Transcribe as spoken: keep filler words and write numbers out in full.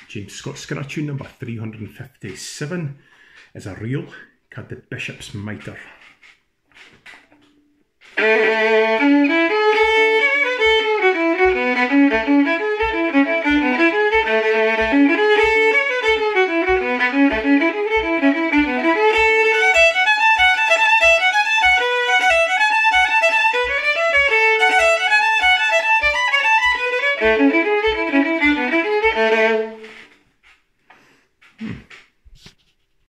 James Scott Skinner tune number three hundred fifty-seven is a reel called the Bishop's Mitre. Thank you.